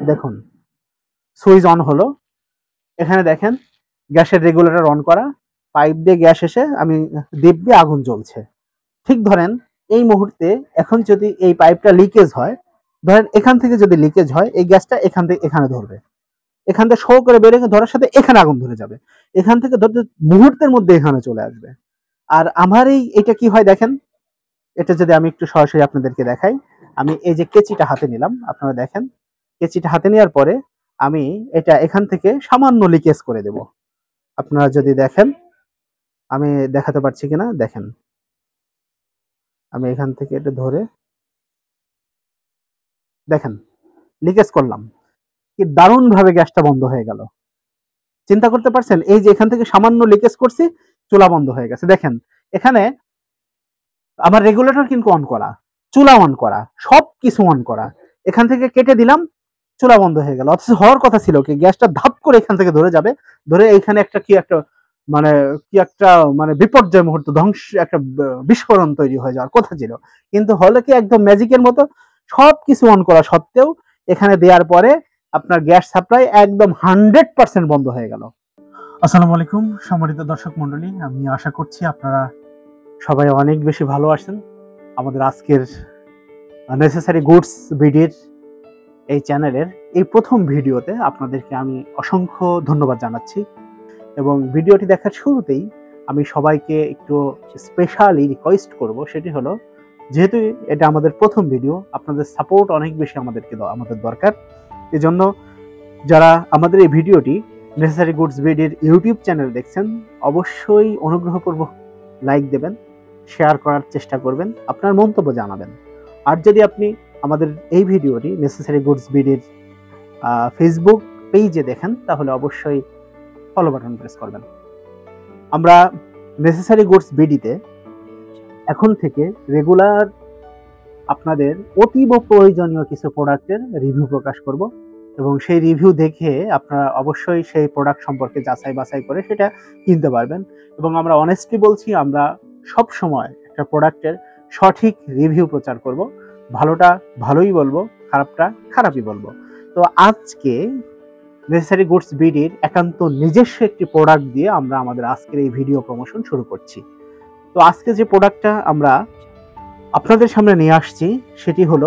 দেখুন switch on হলো, এখানে দেখেন গ্যাসের রেগুলেটর অন করা, পাইপ দিয়ে গ্যাস এসে আমি দিব্যি আগুন জ্বলছে। ঠিক ধরেন এই মুহূর্তে এখন যদি এই পাইপটা লিকেজ হয়, ধরেন এখান থেকে যদি লিকেজ হয়, এই গ্যাসটা এখান থেকে এখানে ধরবে, এখান থেকে শো করে বেরিয়ে ধরার সাথে এখানে আগুন ধরে যাবে, এখান থেকে ধরতে মুহূর্তের মধ্যে এখানে চলে আসবে। আর আমার এটা কি হয় দেখেন, এটা যদি আমি একটু সরাসরি আপনাদেরকে দেখাই, আমি এই যে কেচিটা হাতে নিলাম, আপনারা দেখেন কেচিটা হাতে নেওয়ার পরে আমি এটা এখান থেকে সামান্য লিকেজ করে দেব। আপনারা যদি দেখেন, আমি দেখাতে পারছি কিনা দেখেন, আমি এখান থেকে এটা ধরে দেখেন লিকেজ করলাম, কি দারুণ ভাবে গ্যাসটা বন্ধ হয়ে গেল। চিন্তা করতে পারছেন, এই যে এখান থেকে সামান্য লিকেজ করছি, চুলা বন্ধ হয়ে গেছে। দেখেন এখানে আমার রেগুলেটর কিন্তু অন করা, চুলা অন করা, সব কিছু অন করা, এখান থেকে কেটে দিলাম, চুলা বন্ধ হয়ে গেল। অথচ হওয়ার কথা ছিল কি, গ্যাসটা ধাপ করে এখান থেকে ধরে যাবে, ধরে এইখানে একটা মানে কি একটা মানে বিপর্যয় মুহূর্ত, ধ্বংস একটা বিস্ফোরণ তৈরি হয়ে যাওয়ার কথা ছিল। কিন্তু হলো কি একদম ম্যাজিকের মতো সব কিছু অন করা সত্ত্বেও এখানে দেওয়ার পরে আপনার গ্যাস সাপ্লাই একদম 100% বন্ধ হয়ে গেল। আসসালামু আলাইকুম সম্মানিত দর্শক মন্ডলী, আমি আশা করছি আপনারা সবাই অনেক বেশি ভালো আছেন। আমাদের আজকের নেসেসারি গুডস ভিডিওর এই চ্যানেলের এই প্রথম ভিডিওতে আপনাদেরকে আমি অসংখ্য ধন্যবাদ জানাচ্ছি। এবং ভিডিওটি দেখার শুরুতেই আমি সবাইকে একটু স্পেশালি রিকোয়েস্ট করব, সেটি হলো যেহেতু এটা আমাদের প্রথম ভিডিও, আপনাদের সাপোর্ট অনেক বেশি আমাদের দরকার। এজন্য যারা আমাদের এই ভিডিওটি নেসেসারি গুডস ভিডিওর ইউটিউব চ্যানেল দেখছেন, অবশ্যই অনুগ্রহপূর্বক লাইক দেবেন, শেয়ার করার চেষ্টা করবেন, আপনার মন্তব্য জানাবেন। আর যদি আপনি আমাদের এই ভিডিওটি নেসেসারি গুডস ভিডিওর ফেসবুক পেজে দেখেন, তাহলে অবশ্যই ফলো বাটন প্রেস করবেন। আমরা নেসেসারি গুডস ভিডিওতে এখন থেকে রেগুলার আপনাদের অতীব প্রয়োজনীয় কিছু প্রোডাক্টের রিভিউ প্রকাশ করব, এবং সেই রিভিউ দেখে আপনারা অবশ্যই সেই প্রোডাক্ট সম্পর্কে যাচাই বাছাই করে সেটা কিনতে পারবেন। এবং আমরা অনেস্টলি বলছি, আমরা সব সময় একটা প্রোডাক্টের সঠিক রিভিউ প্রচার করব, ভালোটা ভালোই বলবো, খারাপটা খারাপই বলবো। তো আজকে নেসেসারি গুডস বিডির একান্ত নিজস্ব একটি প্রোডাক্ট দিয়ে আমরা আমাদের আজকের এই ভিডিও প্রমোশন শুরু করছি। তো আজকে যে প্রোডাক্টটা আমরা আপনাদের সামনে নিয়ে আসছি সেটি হলো,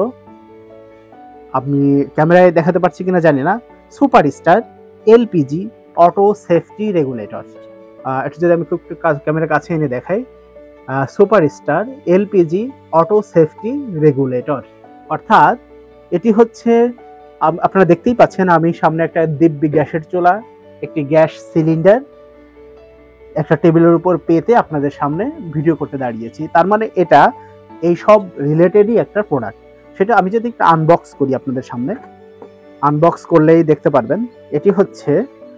আমি ক্যামেরায় দেখাতে পারছি কিনা জানি না, superstar LPG auto safety regulator. এটা যদি আমি একটু ক্যামেরার কাছে এনে দেখাই, superstar LPG auto safety regulator, অর্থাৎ এটি হচ্ছে আপনারা দেখতেই পাচ্ছেন, আমি সামনে একটা দিব্যি গ্যাসের চুলা, একটি গ্যাস সিলিন্ডার একটা টেবিলের উপর পেতে আপনাদের সামনে ভিডিও করতে দাঁড়িয়েছি। তার মানে এটা এই সব রিলেটেডই একটা প্রোডাক্ট। সেটা আমি যদি একটা আনবক্স করি আপনাদের সামনে, আনবক্স করলেই দেখতে পারবেন। এটি হচ্ছে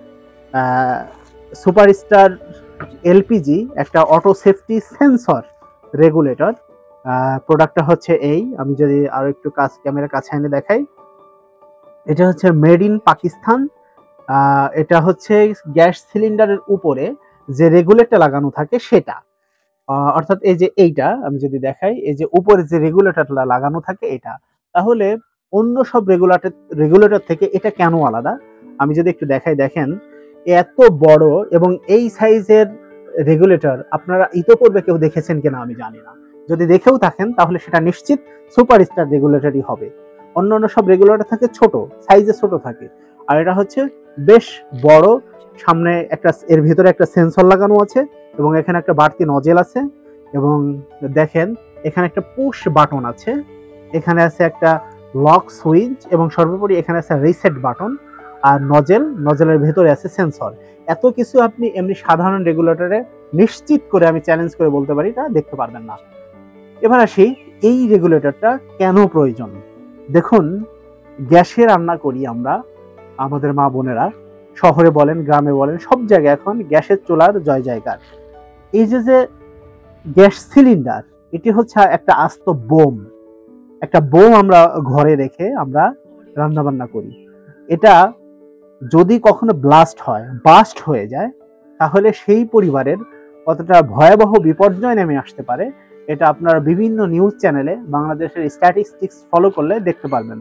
সুপারস্টার এলপিজি একটা অটো সেফটি সেন্সর রেগুলেটর। প্রোডাক্টটা হচ্ছে এই, আমি যদি আরো একটু ক্যামেরা কাছে এনে দেখাই, এটা হচ্ছে মেড ইন পাকিস্তান। এটা হচ্ছে গ্যাস সিলিন্ডারের উপরে যে রেগুলেটর লাগানো থাকে সেটা, অর্থাৎ এই যে এইটা আমি যদি দেখাই, এই যে উপরে যে রেগুলেটরটা লাগানো থাকে এটা, তাহলে অন্য সব রেগুলেটর থেকে এটা কেন আলাদা আমি যদি একটু দেখাই, দেখেন এত বড় এবং এই সাইজের রেগুলেটর আপনারা ইতোপূর্বে কেউ দেখেছেন কিনা আমি জানি না। যদি দেখেও থাকেন তাহলে সেটা নিশ্চিত সুপারস্টার রেগুলেটরই হবে। অন্যান্য সব রেগুলেটর থাকে ছোট সাইজে, ছোট থাকে, আর এটা হচ্ছে বেশ বড়। সামনে একটা, এর ভিতরে একটা সেন্সর লাগানো আছে এবং এখানে একটা বাড়তি নজেল আছে, এবং দেখেন এখানে একটা পুশ বাটন আছে, এখানে আছে একটা লক সুইচ, এবং সর্বোপরি এখানে আছে রিসেট বাটন, আর নজেলের ভেতরে আছে সেন্সর। এত কিছু আপনি এমনি সাধারণ রেগুলেটরে নিশ্চিত করে আমি চ্যালেঞ্জ করে বলতে পারি এটা দেখতে পারবেন না। এবার আসি এই রেগুলেটরটা কেন প্রয়োজন। দেখুন, গ্যাসে রান্না করি আমরা, আমাদের মা বোনেরা শহরে বলেন গ্রামে বলেন সব জায়গায় এখন গ্যাসের চুলার জয় জয়কার। এই যে গ্যাস সিলিন্ডার, এটি হচ্ছে একটা আস্ত বোম, একটা বোম আমরা ঘরে রেখে আমরা রান্না বান্না করি। এটা যদি কখনো বাস্ট হয়ে যায়, তাহলে সেই পরিবারের কতটা ভয়াবহ বিপর্যয় নেমে আসতে পারে, এটা আপনারা বিভিন্ন নিউজ চ্যানেলে বাংলাদেশের স্ট্যাটিস্টিক্স ফলো করলে দেখতে পারবেন।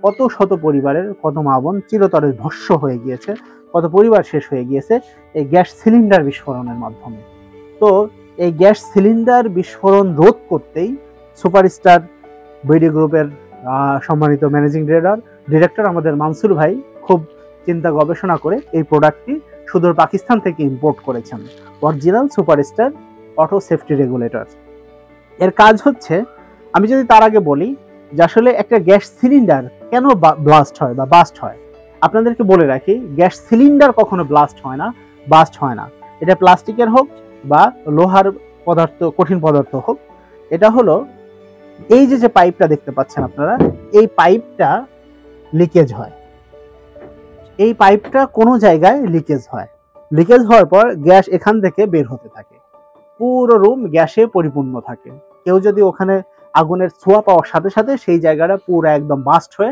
কত শত পরিবারের, কত মা বোন চিরতরে ভস্ম হয়ে গিয়েছে, কত পরিবার শেষ হয়ে গিয়েছে এই গ্যাস সিলিন্ডার বিস্ফোরণের মাধ্যমে। তো এই গ্যাস সিলিন্ডার বিস্ফোরণ রোধ করতেই সুপারস্টার বিডি গ্রুপের সম্মানিত ম্যানেজিং ডিরেক্টর আমাদের মানসুর ভাই খুব চিন্তা গবেষণা করে এই প্রোডাক্টটি সুদূর পাকিস্তান থেকে ইম্পোর্ট করেছেন, original superstar auto safety regulator. এর কাজ হচ্ছে, আমি যদি তার আগে বলি যে আসলে একটা গ্যাস সিলিন্ডার কেন ব্লাস্ট হয় বা বাস্ট হয়, আপনাদেরকে বলে রাখি গ্যাস সিলিন্ডার কখনো ব্লাস্ট হয় না, বাস্ট হয় না। এটা প্লাস্টিকের হোক বা লোহার পদার্থ, কঠিন পদার্থ হোক, এটা হলো এই যে পাইপটা দেখতে পাচ্ছেন আপনারা, এই পাইপটা লিকেজ হয়। এই পাইপটা কোনো জায়গায় লিকেজ হয়, লিকেজ হওয়ার পর গ্যাস এখান থেকে বের হতে থাকে, পুরো রুম গ্যাসে পরিপূর্ণ থাকে। কেউ যদি ওখানে আগুনের ছোঁয়া পাওয়ার সাথে সাথে সেই জায়গাটা পুরো একদম বাস্ট হয়ে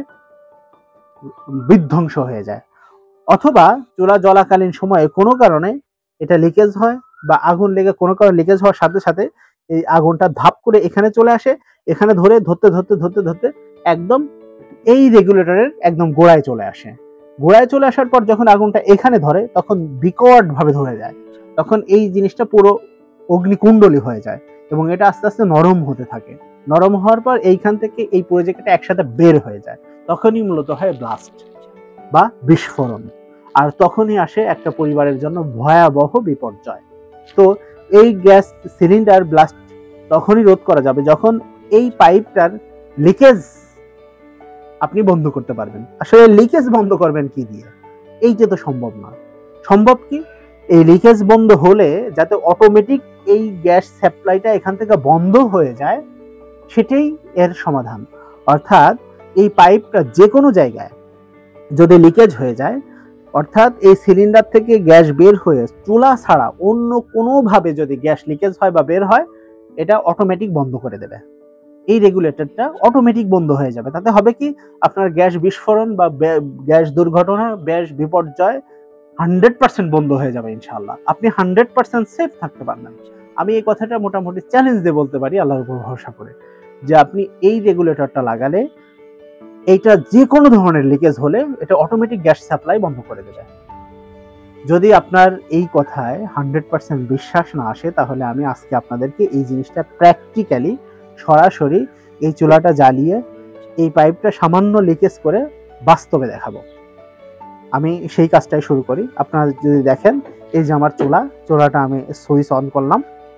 বিধ্বংস হয়ে যায়। অথবা চুলা জ্বলাকালীন সময়ে কোনো কারণে এটা লিকেজ হয় বা আগুন লেগে কোনো কারণে লিকেজ হওয়ার সাথে সাথে এই আগুনটা ধাপ করে এখানে চলে আসে, এখানে ধরতে একদম এই রেগুলেটরের একদম গোড়ায় চলে আসে। গোড়ায় চলে আসার পর যখন আগুনটা এখানে ধরে তখন বিকট ভাবে ধরে যায়, তখন এই জিনিসটা পুরো অগ্নিকুণ্ডলী হয়ে যায় এবং এটা আস্তে আস্তে নরম হতে থাকে। নরম হওয়ার পর এইখান থেকে এই পুরো জায়গাটা একসাথে বের হয়ে যায়, তখনই মূলত হয় ব্লাস্ট বা বিস্ফোরণ। আর তখনই আসে একটা পরিবারের জন্য ভয়াবহ বিপর্যয়। তো এই গ্যাস সিলিন্ডার ব্লাস্ট তখনই রোধ করা যাবে যখন এই পাইপটার লিকেজ আপনি বন্ধ করতে পারবেন। আসলে লিকেজ বন্ধ করবেন কি দিয়ে? এইটা তো সম্ভব না। সম্ভব কি? এই লিকেজ বন্ধ হলে যাতে অটোমেটিক এই গ্যাস সাপ্লাইটা এখান থেকে বন্ধ হয়ে যায়, সেটাই এর সমাধান। অর্থাৎ এই পাইপটা যে কোনো জায়গায় যদি লিকেজ হয়ে যায়, অর্থাৎ এই সিলিন্ডার থেকে গ্যাস বের হয়ে চুলা ছাড়া অন্য কোনোভাবে যদি গ্যাস লিকেজ হয় বা বের হয়, এটা অটোমেটিক বন্ধ করে দেবে। এই রেগুলেটরটা অটোমেটিক বন্ধ হয়ে যাবে। তাতে হবে কি, আপনার গ্যাস বিস্ফোরণ বা গ্যাস দুর্ঘটনা, গ্যাস বিপর্যয় 100% বন্ধ হয়ে যাবে ইনশাআল্লাহ। আপনি 100% সেফ থাকতে পারবেন। আমি এই কথাটা মোটামুটি চ্যালেঞ্জ দিয়ে বলতে পারি আল্লাহর উপর ভরসা করে, যে আপনি এই রেগুলেটরটা লাগালে এইটা যে কোনো ধরনের লিকেজ হলে এটা অটোমেটিক গ্যাস সাপ্লাই বন্ধ করে দেবে। যদি আপনার এই কথায় 100% বিশ্বাস না আসে, তাহলে আমি আজকে আপনাদেরকে এই জিনিসটা প্র্যাকটিক্যালি সরাসরি এই চুলাটা জ্বালিয়ে এই পাইপটা সামান্য লিকেজ করে বাস্তবে দেখাবো। আমি সেই কাজটাই শুরু করি। আপনারা যদি দেখেন, এই যে আমার চুলাটা আমি সুইচ অন করলাম,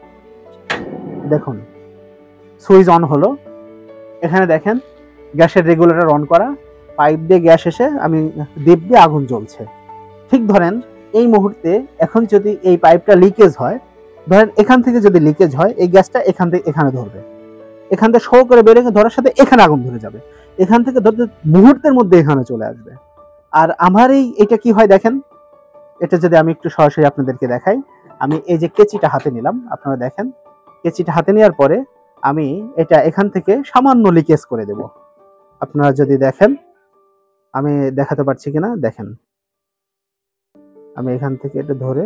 দেখুন সুইচ অন হলো। এখানে দেখেন গ্যাসের রেগুলেটর অন করা, পাইপ দিয়ে গ্যাস এসে আমি দীপ দিয়ে আগুন জ্বলছে। ঠিক ধরেন এই মুহূর্তে এখন যদি এই পাইপটা লিকেজ হয়, ধরেন এখান থেকে যদি লিকেজ হয়, এই গ্যাসটা এখান থেকে এখানে ধরবে, এখান থেকে শো করে বের হয়ে ধরার সাথে এখানে আগুন ধরে যাবে, এখান থেকে ধরতে মুহূর্তের মধ্যে এখানে চলে আসবে। আর আমার এটা কি হয় দেখেন, এটা যদি আমি একটু সরাসরি আপনাদেরকে দেখাই, আমি এই যে কেচিটা হাতে নিলাম, আপনারা দেখেন কেচিটা হাতে নেওয়ার পরে আমি এটা এখান থেকে সামান্য লিকেজ করে দেব। আপনারা যদি দেখেন, আমি দেখাতে পারছি কিনা দেখেন, আমি এখান থেকে এটা ধরে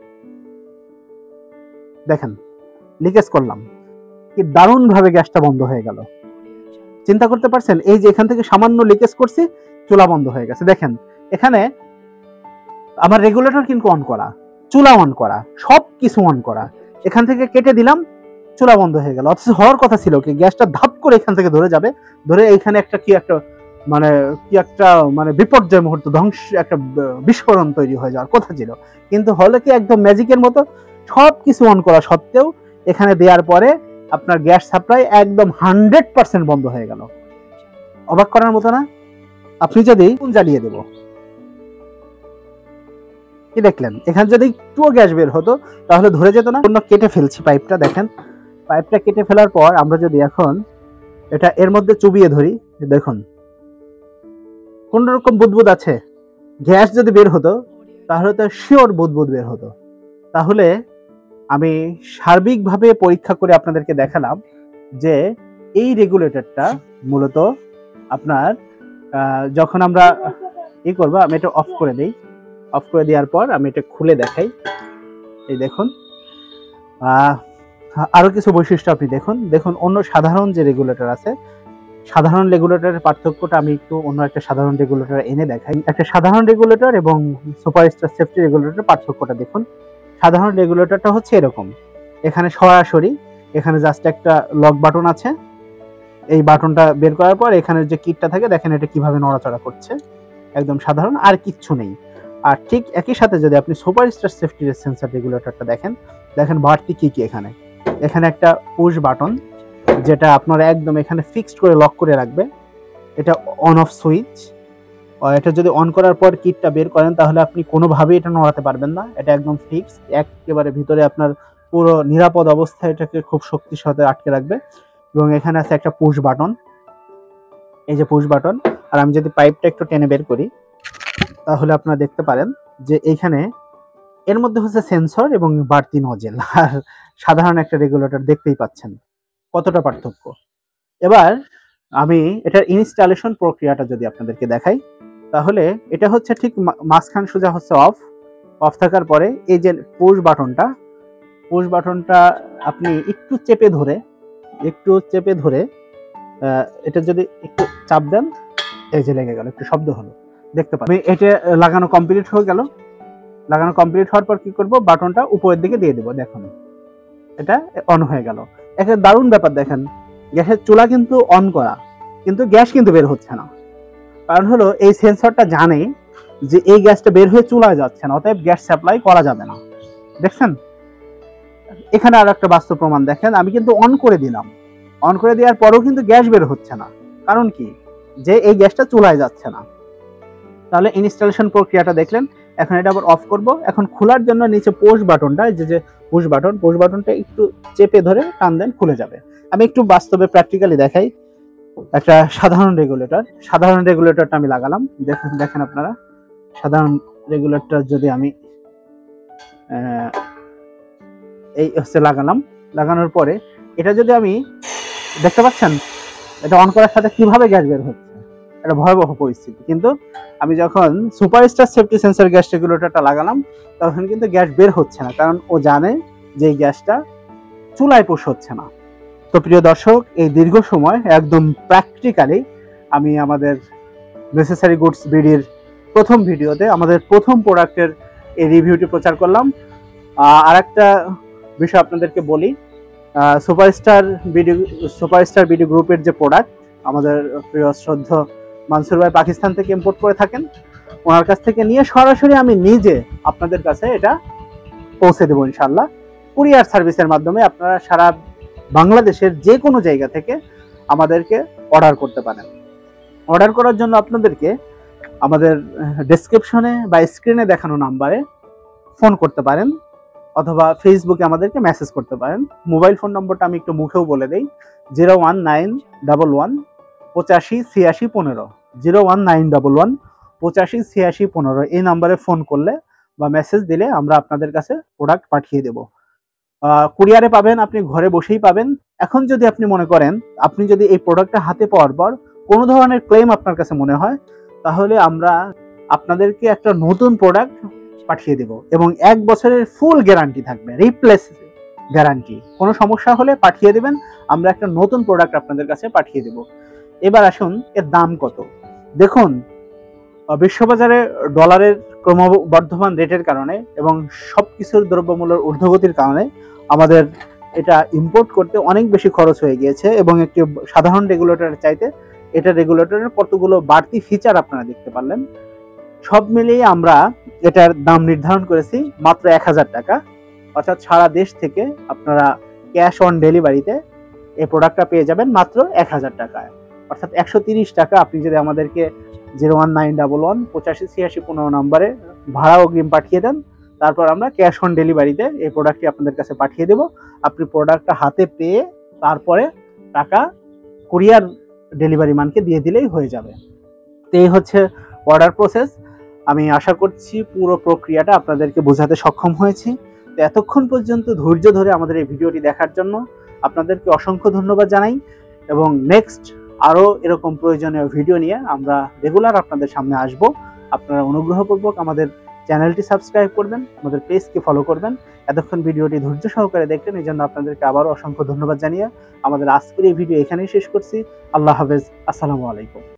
দেখেন লিকেজ করলাম, কি দারুণ ভাবে গ্যাসটা বন্ধ হয়ে গেল। চিন্তা করতে পারছেন? এই যে এখান থেকে সামান্য লিকেজ করছি, চুলা বন্ধ হয়ে গেছে। দেখেন এখানে আমার রেগুলেটর কিন্তু অন করা, চুলা অন করা, সব কিছু অন করা, এখান থেকে কেটে দিলাম, চুলা বন্ধ হয়ে গেল। অথচ হওয়ার কথা ছিল কি, গ্যাসটা ধাপ করে এখান থেকে ধরে যাবে, ধরে এইখানে একটা বিপর্যয় মুহূর্ত, ধ্বংস, একটা বিস্ফোরণ তৈরি হয়ে যাওয়ার কথা ছিল। কিন্তু হলো কি, একদম ম্যাজিকের মতো সব কিছু অন করা সত্ত্বেও এখানে দেওয়ার পরে আপনার গ্যাস সাপ্লাই একদম 100% বন্ধ হয়ে গেল। অবাক করার মতো না? আপনি যদি জ্বালিয়ে দেব, কি দেখলেন? এখানে যদি একটুও গ্যাস বের হতো তাহলে ধরে যেত না। কেটে ফেলছি পাইপটা, দেখেন পাইপটা কেটে ফেলার পর আমরা যদি এখন এটা এর মধ্যে চুবিয়ে ধরি, দেখুন কোন রকম বুদবুদ আছে। গ্যাস যদি বের হতো তাহলে তো শিওর বুদবুদ বের হতো। তাহলে আমি সার্বিকভাবে পরীক্ষা করে আপনাদেরকে দেখালাম যে এই রেগুলেটরটা মূলত আপনার যখন আমরা করবো, আমি এটা অফ করে দিই। অফ করে দেওয়ার পর আমি এটা খুলে দেখাই। এই দেখুন, আরো কিছু বৈশিষ্ট্য আপনি দেখুন। অন্য সাধারণ যে রেগুলেটর আছে সাধারণ রেগুলেটরের পার্থক্যটা আমি একটু অন্য একটা সাধারণ রেগুলেটর এনে দেখাই। একটা সাধারণ রেগুলেটর এবং সুপারস্টার সেফটি রেগুলেটরের পার্থক্যটা দেখুন। সাধারণ রেগুলেটরটা হচ্ছে এরকম, এখানে সরাসরি এখানে জাস্ট একটা লক বাটন আছে, এই বাটনটা বের করার পর এখানে যে কিটটা থাকে দেখেন এটা কিভাবে নড়াচড়া করছে, একদম সাধারণ, আর কিচ্ছু নেই। আর ঠিক একই সাথে যদি আপনি সুপারস্টার সেফটি সেন্সর রেগুলেটরটা দেখেন, দেখেন বাড়তি কি কি এখানে, এখানে একটা পুশ বাটন যেটা আপনারা একদম এখানে ফিক্সড করে লক করে রাখবে, এটা অন অফ সুইচ। এটা যদি অন করার পর কিটটা বের করেন তাহলে আপনি কোনোভাবেই এটা নড়াতে পারবেন না, এটা একদম ফিক্সড, একেবারে ভিতরে আপনার পুরো নিরাপদ অবস্থায় এটাকে খুব শক্তিশালী আটকে রাখবে। এবং এখানে আছে একটা পুশ বাটন, এই যে পুশ বাটন। আর আমি যদি পাইপটা একটু টেনে বের করি তাহলে আপনারা দেখতে পারেন যে এইখানে এর মধ্যে হচ্ছে সেন্সর এবং বাড়তি নজেল, আর সাধারণ একটা রেগুলেটর দেখতেই পাচ্ছেন কতটা পার্থক্য। এবার আমি এটার ইনস্টলেশন প্রক্রিয়াটা যদি আপনাদেরকে দেখাই তাহলে এটা হচ্ছে ঠিক মাঝখান সোজা হচ্ছে অফ, অফ থাকার পরে এই যে পুশ বাটনটা আপনি একটু চেপে ধরে এটা যদি একটু চাপ দেন, এই যে লেগে গেল, একটু শব্দ হলো, দেখতে পাবেন। এটা লাগানো কমপ্লিট হয়ে গেল। লাগানো কমপ্লিট হওয়ার পর কি করব, বাটনটা উপরের দিকে দিয়ে দেব, দেখুন এটা অন হয়ে গেল। একটা দারুণ ব্যাপার দেখেন, গ্যাসের চুলা কিন্তু অন করা, কিন্তু গ্যাস কিন্তু বের হচ্ছে না। কারণ হলো এই সেন্সরটা জানে যে এই গ্যাসটা বের হয়ে চুলায় যাচ্ছে না, অতএব গ্যাস সাপ্লাই করা যাবে না। দেখছেন এখানে আর একটা বাস্তব প্রমাণ দেখেন, আমি কিন্তু অন করে দিলাম, অন করে দেওয়ার পরেও কিন্তু গ্যাস বের হচ্ছে না। কারণ কি, যে এই গ্যাসটা চুলায় যাচ্ছে না। তাহলে ইনস্টলেশন প্রক্রিয়াটা দেখলেন। এখন এটা আবার অফ করব। এখন খোলার জন্য নিচে পুশ বাটনটা, যে পুশ বাটনটা একটু চেপে ধরে টান দেন, খুলে যাবে। আমি একটু বাস্তবে প্র্যাকটিক্যালি দেখাই। একটা সাধারণ রেগুলেটরটা আমি লাগালাম, দেখেন আপনারা সাধারণ রেগুলেটর যদি আমি এই হচ্ছে লাগালাম, লাগানোর পরে এটা যদি আমি দেখতে পাচ্ছেন এটা অন করার সাথে কিভাবে গ্যাস বের হচ্ছে, এটা ভয়াবহ পরিস্থিতি। কিন্তু আমি যখন সুপারস্টার সেফটি সেন্সর গ্যাস রেগুলেটরটা লাগালাম তখন কিন্তু গ্যাস বের হচ্ছে না, কারণ ও জানে যে এই গ্যাসটা চুলায় পুশ হচ্ছে না। তো প্রিয় দর্শক, এই দীর্ঘ সময় একদম প্র্যাকটিক্যালি আমি আমাদের নেসেসারি গুডস বিডির প্রথম ভিডিওতে আমাদের প্রথম প্রোডাক্টের এই রিভিউটি প্রচার করলাম। আর একটা বিষয় আপনাদেরকে বলি, সুপারস্টার বিডি গ্রুপের যে প্রোডাক্ট আমাদের প্রিয় শ্রদ্ধ মানসুর ভাই পাকিস্তান থেকে ইম্পোর্ট করে থাকেন, ওনার কাছ থেকে নিয়ে সরাসরি আমি নিজে আপনাদের কাছে এটা পৌঁছে দেবো ইনশাল্লাহ। কুরিয়ার সার্ভিসের মাধ্যমে আপনারা সারা বাংলাদেশের যে কোনো জায়গা থেকে আমাদেরকে অর্ডার করতে পারেন। অর্ডার করার জন্য আপনাদেরকে আমাদের ডেসক্রিপশনে বা স্ক্রিনে দেখানো নাম্বারে ফোন করতে পারেন, অথবা ফেসবুকে আমাদেরকে মেসেজ করতে পারেন। মোবাইল ফোন নম্বরটা আমি একটু মুখেও বলে দিই, 01911 85 86 15, 01911 85 86 15। এই নাম্বারে ফোন করলে বা মেসেজ দিলে আমরা আপনাদের কাছে প্রোডাক্ট পাঠিয়ে দেব। কুরিয়ারে পাবেন, আপনি ঘরে বসেই পাবেন। এখন যদি আপনি মনে করেন, আপনি যদি এই প্রোডাক্টটা হাতে পাওয়ার পর কোনো ধরনের ক্লেম আপনার কাছে মনে হয়, তাহলে আমরা আপনাদেরকে একটা নতুন প্রোডাক্ট পাঠিয়ে দেব এবং 1 বছরের ফুল গ্যারান্টি থাকবে, রিপ্লেস গ্যারান্টি। কোনো সমস্যা হলে পাঠিয়ে দেবেন, আমরা একটা নতুন প্রোডাক্ট আপনাদের কাছে পাঠিয়ে দেব। এবার আসুন এর দাম কত। দেখুন, বিশ্ববাজারে ডলারের ক্রমবর্ধমান রেটের কারণে এবং সবকিছুর দ্রব্যমূল্যের ঊর্ধ্বগতির কারণে আমাদের এটা ইম্পোর্ট করতে অনেক বেশি খরচ হয়ে গিয়েছে, এবং একটি সাধারণ রেগুলেটরের চাইতে এটা রেগুলেটরের কতগুলো বাড়তি ফিচার আপনারা দেখতে পারলেন। সব মিলিয়ে আমরা এটার দাম নির্ধারণ করেছি মাত্র 1000 টাকা, অর্থাৎ সারা দেশ থেকে আপনারা ক্যাশ অন ডেলিভারিতে এই প্রোডাক্টটা পেয়ে যাবেন মাত্র 1000 টাকায়। অর্থাৎ 130 টাকা আপনি যদি আমাদেরকে 01911 85 86 15 নম্বরে ভাড়া অগ্রিম পাঠিয়ে দেন, তারপর আমরা ক্যাশ অন ডেলিভারিতে এই প্রোডাক্টটি আপনাদের কাছে পাঠিয়ে দেব। আপনি প্রোডাক্টটা হাতে পেয়ে তারপরে টাকা কুরিয়ার ডেলিভারি ম্যানকে দিয়ে দিলেই হয়ে যাবে। তো এই হচ্ছে অর্ডার প্রসেস। আমি আশা করছি পুরো প্রক্রিয়াটা আপনাদেরকে বোঝাতে সক্ষম হয়েছি। তো এতক্ষণ পর্যন্ত ধৈর্য ধরে আমাদের এই ভিডিওটি দেখার জন্য আপনাদেরকে অসংখ্য ধন্যবাদ জানাই, এবং নেক্সট আরও এরকম প্রয়োজনীয় ভিডিও নিয়ে আমরা রেগুলার আপনাদের সামনে আসব। আপনারা অনুগ্রহপূর্বক আমাদের চ্যানেলটি সাবস্ক্রাইব করবেন, আমাদের পেজকে ফলো করবেন। এতক্ষণ ভিডিওটি ধৈর্য সহকারে দেখলেন, এই জন্য আপনাদেরকে আবারও অসংখ্য ধন্যবাদ জানিয়ে আমাদের আজকের এই ভিডিও এখানেই শেষ করছি। আল্লাহ হাফেজ, আসসালামু আলাইকুম।